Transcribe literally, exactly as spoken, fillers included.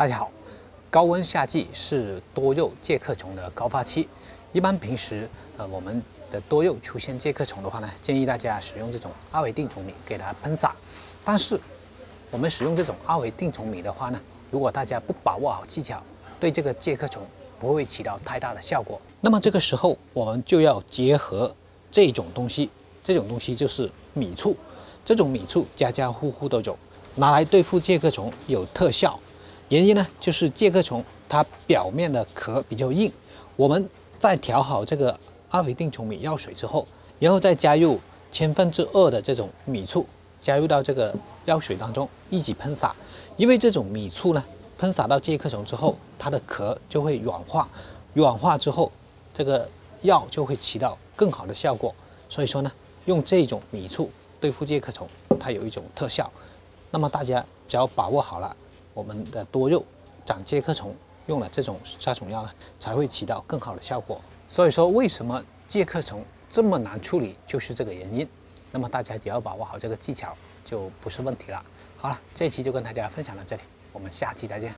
大家好，高温夏季是多肉介壳虫的高发期。一般平时呃我们的多肉出现介壳虫的话呢，建议大家使用这种二维定虫米给它喷洒。但是我们使用这种二维定虫米的话呢，如果大家不把握好技巧，对这个介壳虫不会起到太大的效果。那么这个时候我们就要结合这种东西，这种东西就是米醋。这种米醋家家户户都有，拿来对付介壳虫有特效。原因呢，就是介壳虫它表面的壳比较硬，我们在调好这个二维定虫米药水之后，然后再加入千分之二的这种米醋，加入到这个药水当中一起喷洒。因为这种米醋呢，喷洒到介壳虫之后，它的壳就会软化，软化之后，这个药就会起到更好的效果。所以说呢，用这种米醋对付介壳虫，它有一种特效。那么大家只要把握好了，我们的多肉长介壳虫用了这种杀虫药呢，才会起到更好的效果。所以说，为什么介壳虫这么难处理，就是这个原因。那么大家只要把握好这个技巧，就不是问题了。好了，这一期就跟大家分享到这里，我们下期再见。